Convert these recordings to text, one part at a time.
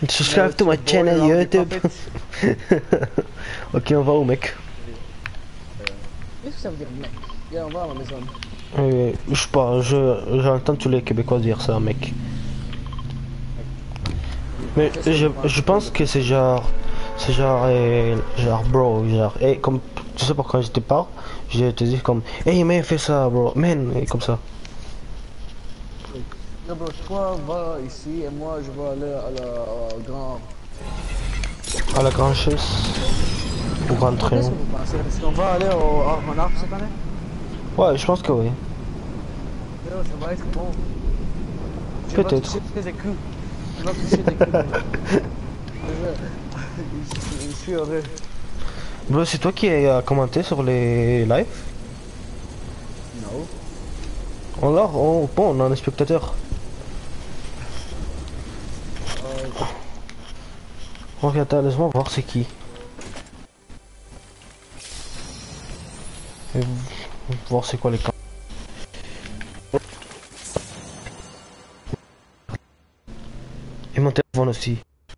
Subscribe to my channel YouTube. Ok, on va où, mec? Qu'est-ce que ça veut dire, mec? Viens, on va à ma maison. Je sais pas, j'entends tous les Québécois dire ça, mec. Mais je pense que c'est genre... C'est genre... genre, bro, genre... Et comme... Tu sais pourquoi je te parle? Je te dis comme... Hey, man, fais ça, bro. Man, et comme ça. Non, bro, toi, va ici et moi, je vais aller à la grand... À la grande chaise. Au grand Qu'est-ce train. que vous pensez? Est-ce qu'on va aller au Armonard cette année? Ouais, je pense que oui. Yo, ça va être bon. Tu vas Peut-être. toucher des coups. Tu vas toucher des coups. Je suis heureux. Bro, c'est toi qui as commenté sur les lives? Non. Alors, bon, on a un spectateur. Ok, attends, laisse-moi voir c'est qui. Et voir c'est quoi les camps. Et mon téléphone aussi.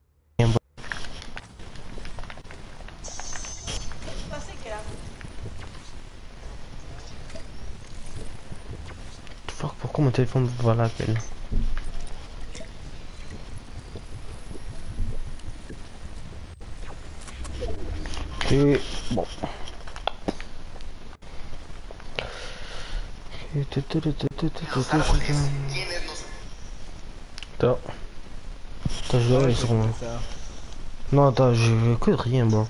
Fuck, pourquoi mon téléphone va la peine? Et bon. Attends. Attends, je vais aller sur moi. Non, attends, je veux que rien, bro.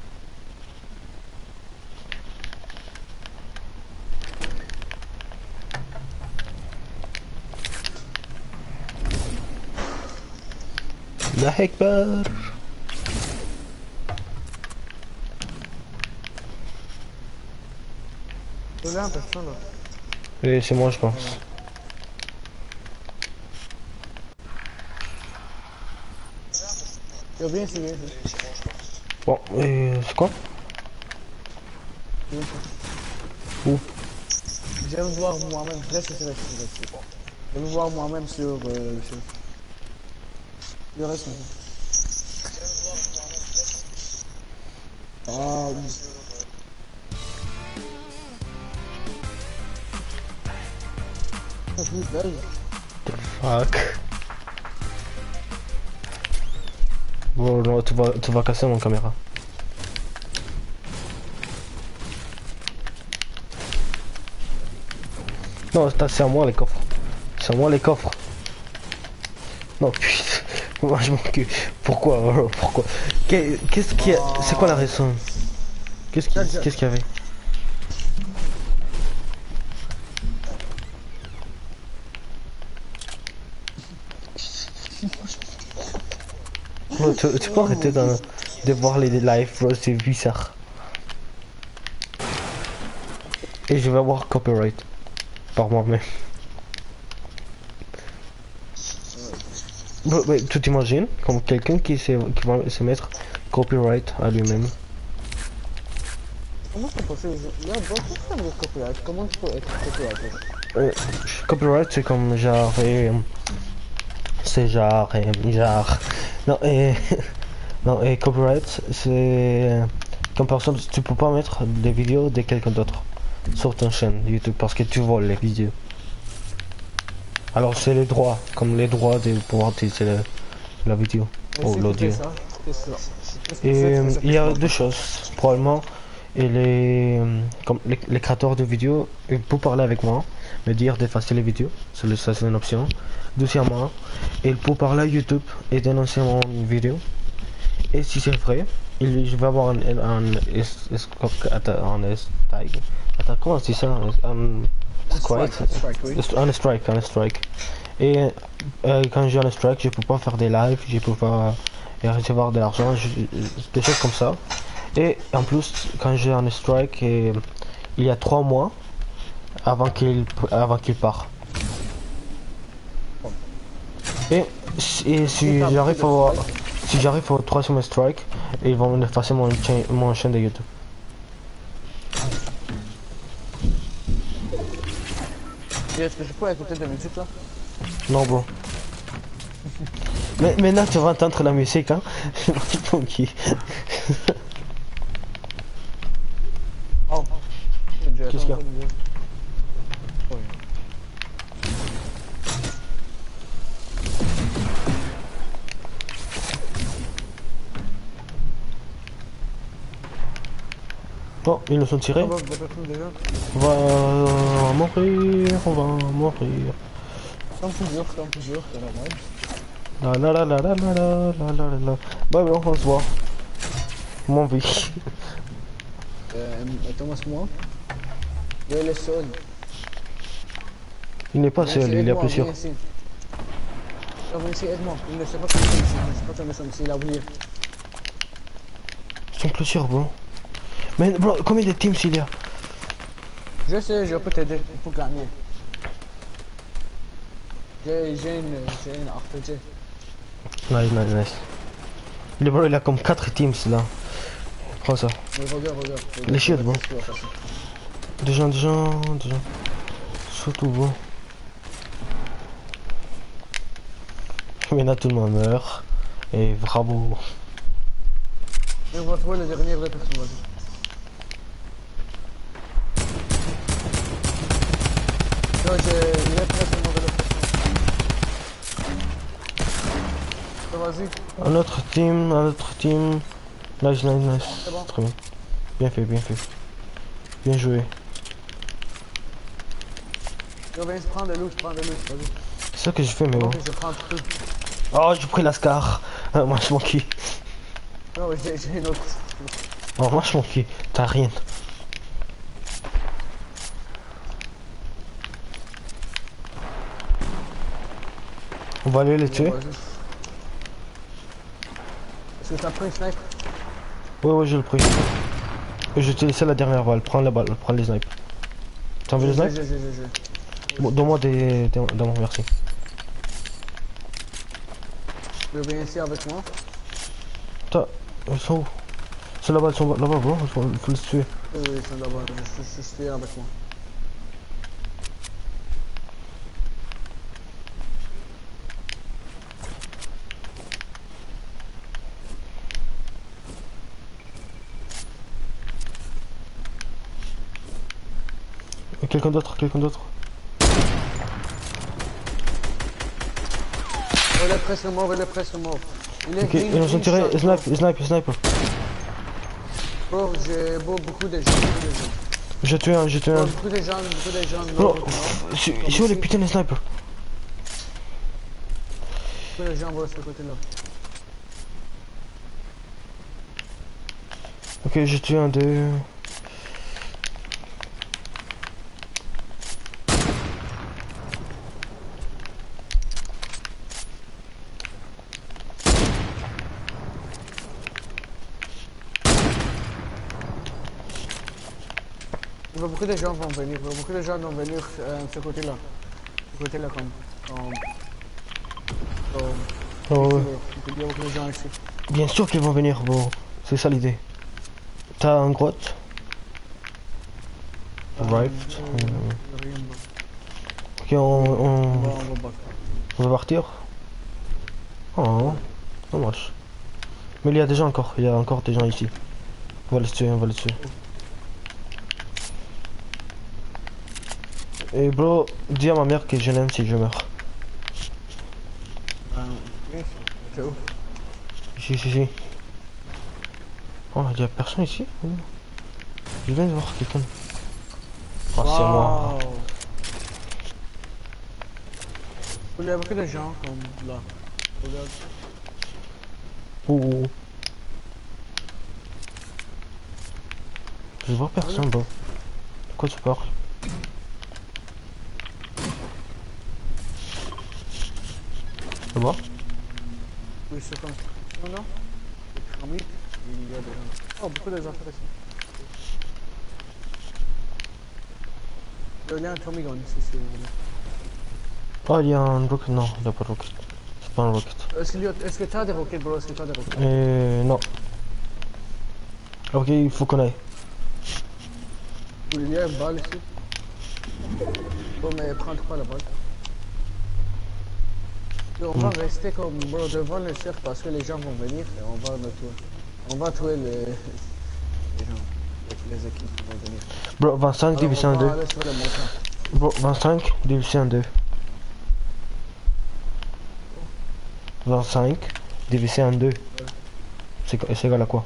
La Akbar. C'est là, personne là. Et c'est moi, je pense. Yo, viens ici, viens ici. Bon, c'est quoi? Viens ici. Où? J'aime voir moi-même. Reste ici, reste ici, reste ici. J'aime voir moi-même sur le chef. Le reste, maintenant. Ah oui. C'est plus belle. Fuck. Bon, non, tu vas casser mon caméra. Non, c'est à moi les coffres. C'est à moi les coffres. Non, putain. Moi je manque. Pourquoi, bro? Pourquoi? Qu'est-ce qu'il y a? C'est quoi la raison? Qu'est-ce qu'il y avait? Bro, tu peux arrêter de voir les lives, bro, c'est bizarre. Et je vais avoir copyright par moi-même. Bro, mais tu t'imagines comme quelqu'un qui va se mettre copyright à lui-même. Comment c'est possible? Là, bon, qu'est-ce que ça veut dire copyright? Comment tu peux être copyright? Copyright c'est comme genre c'est genre non non et copyright c'est comme personne tu peux pas mettre des vidéos de quelqu'un d'autre sur ton chaîne YouTube parce que tu voles les vidéos. Alors c'est les droits comme les droits de pouvoir utiliser la vidéo ou l'audio. Et il y a deux choses probablement. Et comme les créateurs de vidéos, ils peuvent parler avec moi, me dire d'effacer les vidéos, ça c'est une option. Deuxièmement, ils peuvent parler à YouTube et dénoncer mon vidéo. Et si c'est vrai, je vais avoir attends, comment c'est ça? Un strike. Et quand j'ai un strike, je peux pas faire des lives, je peux pas recevoir de l'argent, des choses comme ça. Et en plus, quand j'ai un strike, il y a 3 mois avant qu'il part. Et si j'arrive au 3e strike, ils vont effacer mon chaîne de YouTube. Est-ce que je peux écouter de la musique là? Non, bro. Mais maintenant tu vas entendre la musique, hein. Funky. Oh. Qu'est-ce qu'il y a? Oui. Oh, ils nous sont tirés. Ah bah, vous avez déjà. On va mourir, on va mourir. Comme toujours, c'est normal. La la la la la la la la la la. Bah bon, on se voit. Mon vie. Thomas, moi. Il est le seul. Il n'est pas Viens seul, ici, il est aide-moi, plus sûr. viens ici. Viens ici, aide-moi. Il ne sait pas que nous sommes ici. Il ne sait pas que nous sommes ici. Il a oublié. Ils sont plus sûrs, bro. Mais bro, combien de teams il y a? Je sais, je peux t'aider. Il faut gagner. J'ai une RPG. Nice, nice, nice. Le bro, il a comme 4 teams là. Prends ça. Mais regarde. Les shields, bon. Des gens. Surtout bon. Maintenant tout le monde meurt. Et bravo. Et on va trouver le dernier vrai personne, vas-y. Non, il est presque mort de la pression. Vas-y. Un autre team. Nice. C'est bon. Très bien. Bien fait. Bien joué. Je viens prendre le loot, vas-y. C'est ça que je fais, mais bon. Ok, je prends tout. Oh, j'ai pris la Scar. Moi je m'en qui. Non, j'ai une autre. Oh, moi je m'en qui. T'as rien. On va aller les tuer. Est-ce que t'as pris un sniper? Ouais, j'ai le pris. Et je t'ai laissé la dernière balle. Prends la balle, prends les snipes. T'as envie les snipes? J'ai. Bon, donne-moi des... Donne-moi, merci. Tu viens ici avec moi? Attends, ils sont où? C'est là-bas, ils sont là-bas, bro. Il faut les tuer. Oui, ils sont là-bas. Je suis avec moi. Et quelqu'un d'autre. Il est presque mort. Il est Ok, ils nous ont tiré. Snipe. Bon, j'ai beaucoup de gens. J'ai tué un. Beaucoup de gens. Bro, c'est où les putains de snipers? Beaucoup de gens vont de ce côté-là. Ok, j'ai tué un d'eux. Beaucoup de gens vont venir. Ce côté-là. Ce côté-là comme... Oh, ouais. Il y a beaucoup de gens ici. Bien sûr qu'ils vont venir, bro. C'est ça l'idée. T'as un grotte? Right. Ok, on va partir. Oh, ça marche. Mais il y a des gens encore. Il y a encore des gens ici. On va les tuer. Et bro, dis à ma mère que je l'aime si je meurs. C'est où? Si. Oh, il y a personne ici? Je viens de voir quelqu'un. Oh, c'est moi. Il y a beaucoup de gens comme là. Regarde. Oh. Je vois personne, bro. De quoi tu parles? Tu vois? Oui, c'est comme ça. Non. Il y a des gens. Oh, beaucoup de gens ici. Il y a un Tommy Gun ici, si vous voulez. Oh, il y a un rocket. Non, il n'y a pas de rocket. C'est pas un rocket. Est-ce que t'as des roquettes, bro? Non. Ok, il faut qu'on aille. Il y a une balle ici. Bon, mais prends pas la balle. On va rester comme bro, devant le cercle parce que les gens vont venir et on va tuer les gens, les équipes qui vont venir. Bro, 25 Alors divisé en on va 2. aller sur le montant. Bro, 25 divisé en 2. 25 divisé en 2. C'est égal à quoi?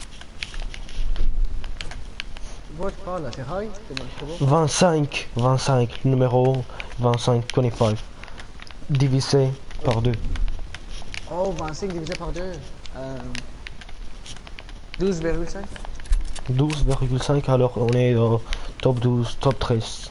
Bro, tu parles là, t'es high? T'es bon? 25, numéro 25, 25. Divisé par 2. Oh, 25 divisé par 2. 12,5. 12,5, alors on est top 12, top 13.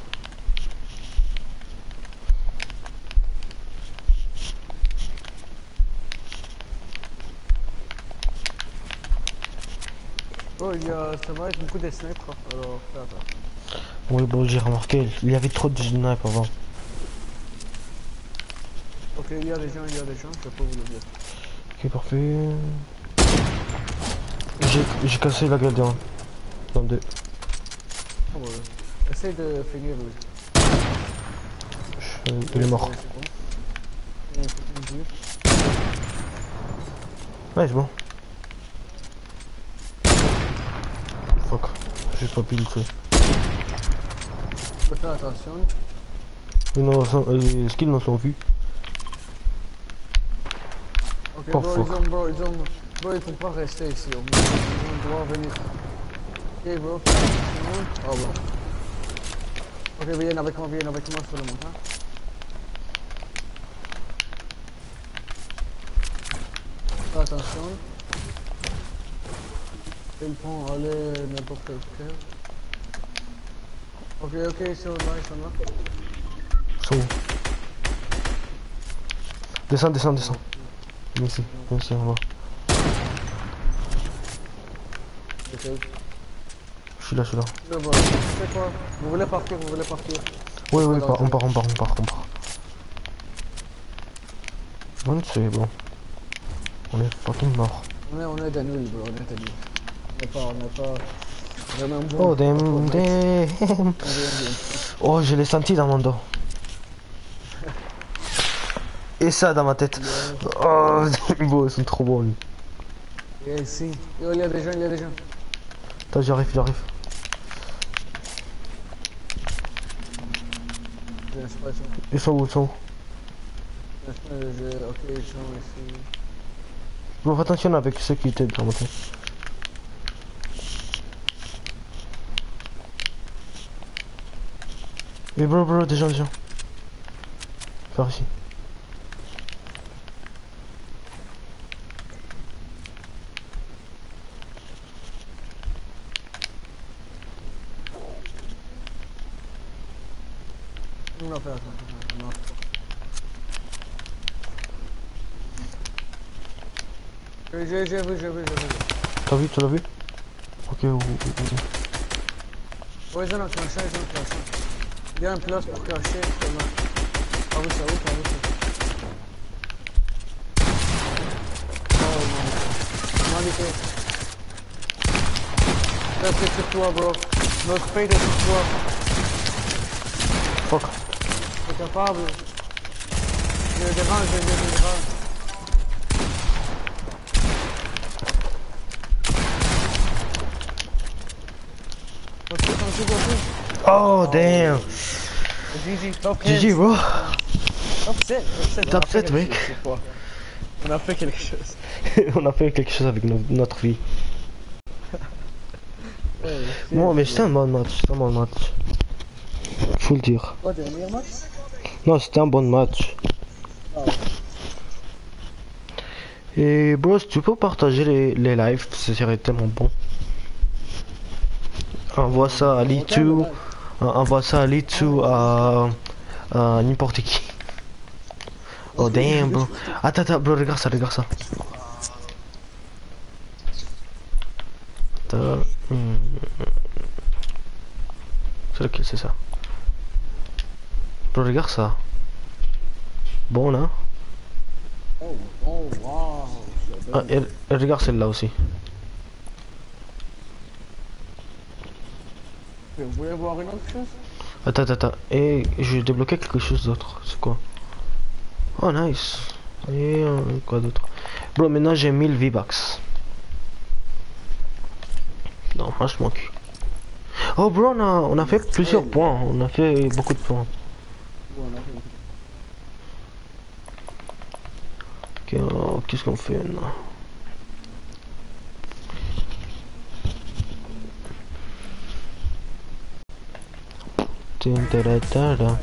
Oh, ça va être beaucoup de snipers, alors fais attention. Oui, bon, j'ai remarqué, il y avait trop de snipes avant. Ok, il y a des gens, je peux vous le dire. Ok, parfait. J'ai cassé la gueule d'un. Dans deux. Oh, ouais. Essaye de finir lui. Il est mort. C'est bon. Ouais, c'est bon. Fuck, j'ai pas pu le tuer. Faut faire attention. Les skills n'en sont vus. Ok, Oh, bro, fuck. bro, il faut pas rester ici. On doit venir. Ok, bro, fais attention. Oh, bon. Ok, viens avec moi sur le montant. Fais attention. Ils vont aller n'importe quel. Ok, ils sont là. Ils sont où? Descends. Ici, on va. Ok. Je suis là. Le bon, c'est quoi? Vous voulez partir? Oui, on part. Bon, c'est bon. On est fucking mort. On est des nuls, bro, On n'est pas vraiment bon. Oh, damn. Oh, je l'ai senti dans mon dos. Et ça dans ma tête. Oh, ils sont trop bons. Et ici. Yo, il y a des gens. Attends, j'arrive. Ils sont où? Ok, ils sont ici. Bon, fais attention avec ceux qui étaient dans ma tête. Mais bro, des gens. Par ici. On va faire attention. J'ai vu. T'as vu, tu l'as vu? Ok, Ouais, ils ont un clenchant. Il y a une place pour cacher, justement. Ah oui, ça. Oh non. Magnifique. Ça, c'est sur toi, bro. Notre fate est sur toi. Fuck. T'es capable. Je dérange. Oh, damn. GG, top GG, bro. Top 7, mec. On a fait quelque chose. On a fait quelque chose avec notre vie. Bon, mais c'était un bon match. Faut le dire. Quoi, dernier match? Non, c'était un bon match. Ah ouais. Et bro, si tu peux partager les lives, ce serait tellement bon. Envoie ça à Litu. Envoie ça à Litu, à n'importe qui. Oh damn, bro. Attends, bro, regarde ça. Attends. C'est lequel, c'est ça? Bro, regarde ça. Bon, là. Oh, wow. Ah, et regarde celle-là aussi. Vous voulez voir une autre chose? Attends. Et je vais débloquer quelque chose d'autre. C'est quoi? Oh, nice. Et quoi d'autre? Bro, maintenant j'ai 1000 V-Bucks. Non, franchement. Oh bro, on a fait plusieurs points. On a fait beaucoup de points. Ok, qu'est-ce qu'on fait maintenant? Tintaratara.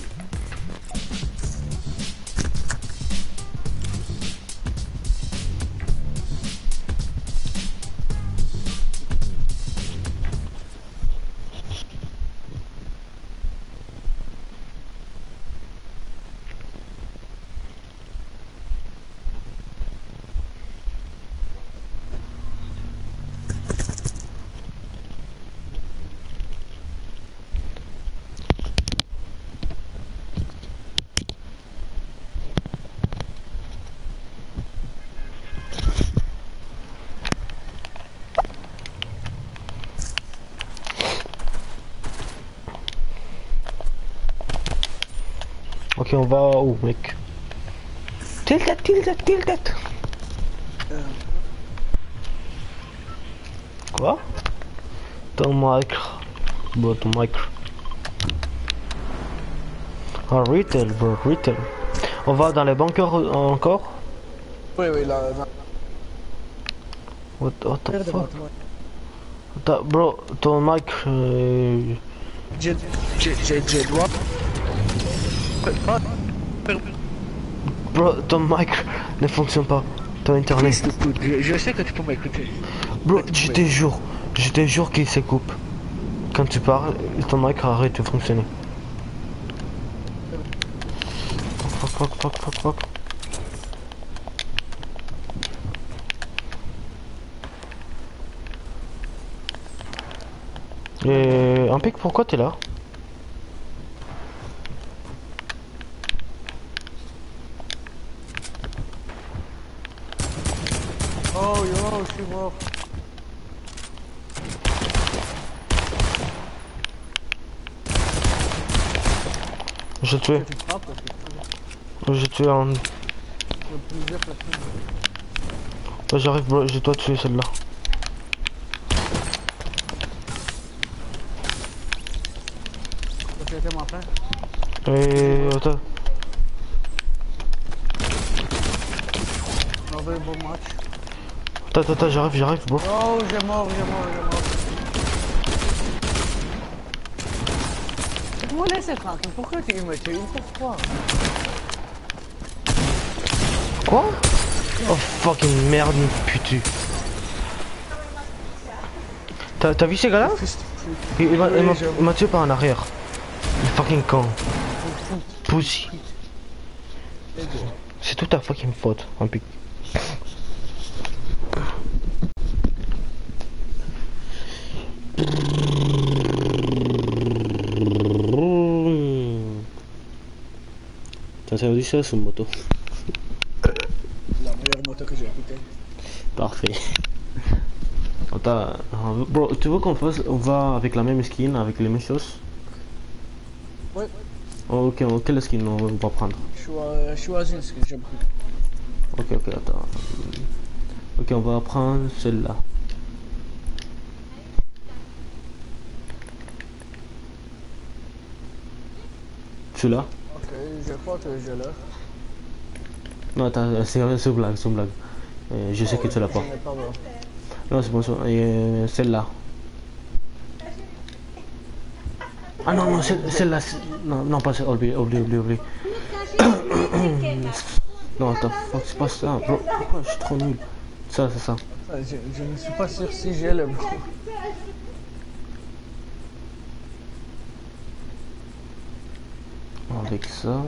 Ok, on va où, mec? Tilted. Quoi? Ton mic. Bro, ton mic. Ah, retail, bro, retail. On va dans les bunkers encore? Oui, là. What the fuck? Bro, ton mic. J'ai droit. Bro, ton mic ne fonctionne pas. Ton internet. Je sais que tu peux m'écouter. Bro, je te jure qu'il se coupe. Quand tu parles, ton mic arrête de fonctionner. Fuck. Et un pic, pourquoi t'es là? Oh yo, je suis mort. J'ai tué. Tu frappes parce que J'ai tué un. plusieurs personnes. Là, j'arrive, bro, je dois tuer celle-là. Tu étais ma fin. Et attends. Mauvais bon match. Attends, j'arrive, bro. Oh, j'ai mort. Laisse-moi laisser tranquille. Pourquoi tu me tues? Pourquoi? Quoi? Oh fucking merde, putain. T'as vu ces gars-là? Il m'a tué par en arrière. Il fucking con. Pussy. C'est toute ta fucking faute, un pic. T'as servi ça sur moto? La meilleure moto que j'ai écoutée. Parfait. Attends, bro, tu veux qu'on fasse, on va avec la même skin, avec les mêmes choses? Oui. Oh, ok, quelle skin on va prendre? Choisis ce que j'aime plus. Ok, attends. Ok, on va prendre celle-là. Celui-là? Ok, je crois que je l'ai. Non, attends, c'est une blague, je sais que tu l'as pas. Je n'ai pas voir. Non, c'est bon, celle-là. Ah non, celle-là. Non, pas celle-là, oublie. Non, attends, c'est pas ça, bro. Pourquoi je suis trop nul? Ça, c'est ça. Je ne suis pas sûr si j'ai le bon. Avec ça.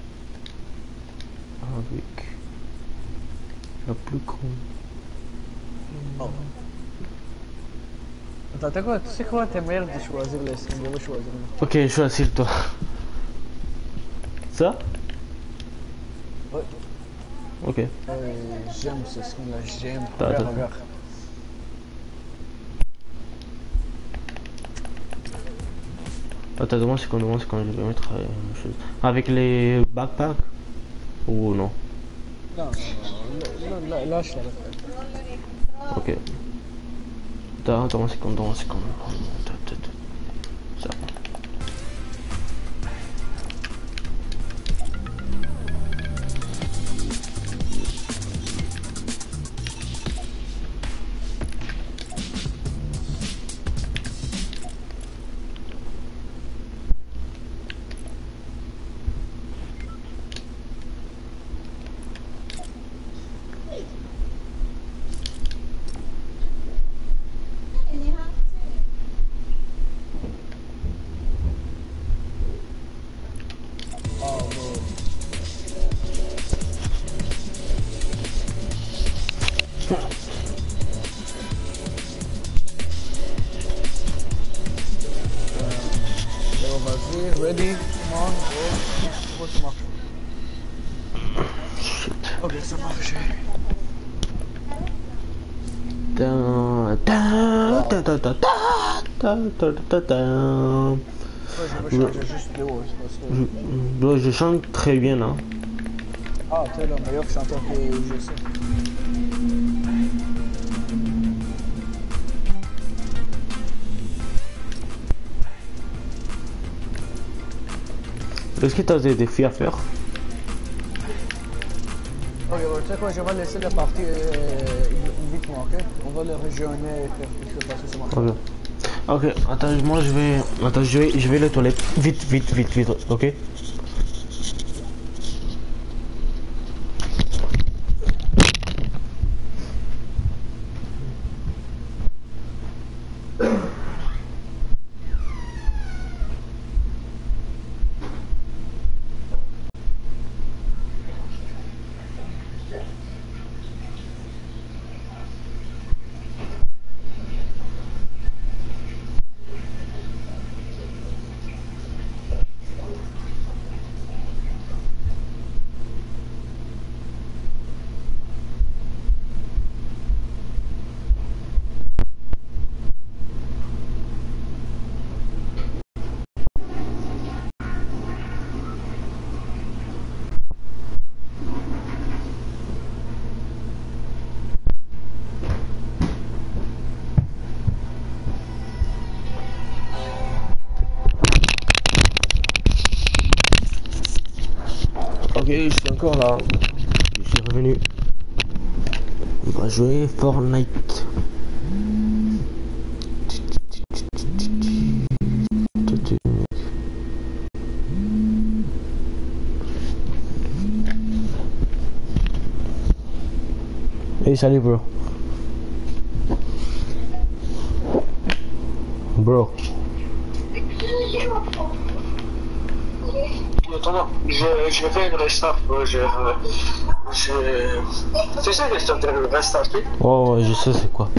Avec la plus con. Oh. Attends, quoi? Tu sais quoi? T'es meilleur de choisir les skins. Je vais choisir. Ok, choisis toi. Ça? Ouais. Ok. J'aime ce skin-là, j'aime. Attends. Regarde. Attends, demande c'est quand je vais mettre chose. Avec les backpacks? Ou non? Non, lâche-la. Ok. Attends une seconde. Ça. Vas-y, ready, come on, go. Pourquoi ça marche? Shit. Ok, ça marche. Ouais, je vais changer juste de haut, parce que... Bro, je chante très bien là. Ah, t'es le meilleur chanteur que je sais. Est-ce que tu as des défis à faire? Ok, tu sais quoi, je vais laisser la partie uniquement, ok? On va le rejoindre et faire quelque chose parce que ça marche. Ok, attends, moi je vais... Attends, je vais les toilettes. Vite, ok? Ok, je suis encore là. Je suis revenu. On va jouer Fortnite. Hey, salut bro. Bro. Attends, je fais une restart. Tu sais que je t'ai restarté? Oh, ouais, je sais c'est quoi.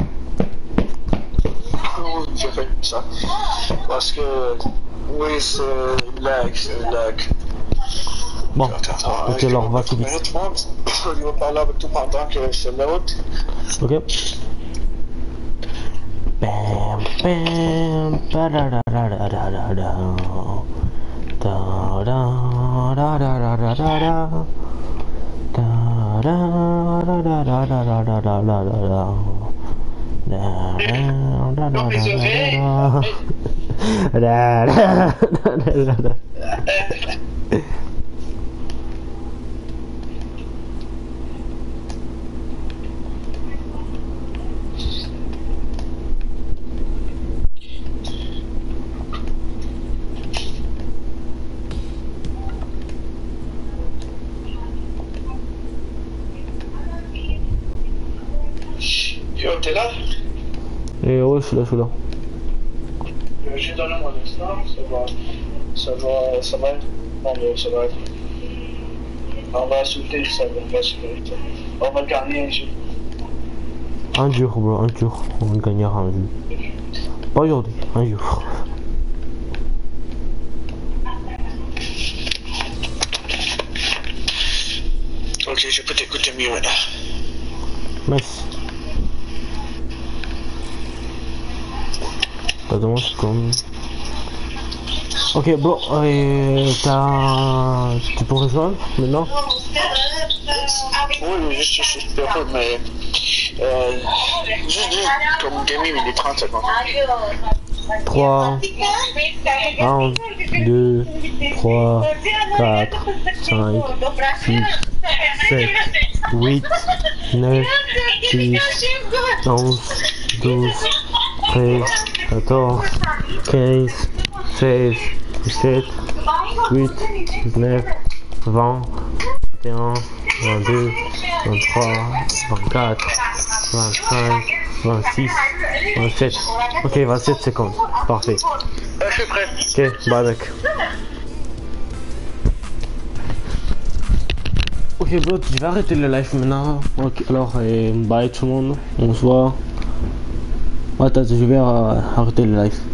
Oui, j'ai fait ça. Parce que, oui, c'est lag. Bon, Attends, ok, alors va tout vite. Je vais parler avec tout pendant que c'est l'autre. Ok. Bam, bam, ba-da-da-da-da-da-da-da. Da-da-da-da-da-da-da. Da-da-da-da-da-da-da-da-da. Da-da-da-da-da-da. Yo, t'es là? Et ouais, je suis là. J'ai donné mon instant, ça va être. Non, mais ça va être. On va sauter, ça va sauter. On va gagner un jeu. Un jour, bro, un jour. On gagnera un jour. Pas aujourd'hui, un jour. Ok, je peux t'écouter mieux maintenant. Nice. Pardon, c'est comme... Ok, bon, tu peux rejoindre maintenant? Oui, juste super peu, mais juste comme gaming, il est 30 secondes. 3, 1, 2, 3, 4, 5, 6, 7, 8, 9, 10, 11, 12, 13, 14, 15, 16, 17, 18, 19, 20, 21, 22, 23, 24, 25, 26, 27. Ok, 27 secondes. Parfait. Je suis prêt. Ok, bye mec. Ok bro, je vais arrêter le live maintenant. Ok, alors bye tout le monde. On se voit. Attends, je vais arrêter le live.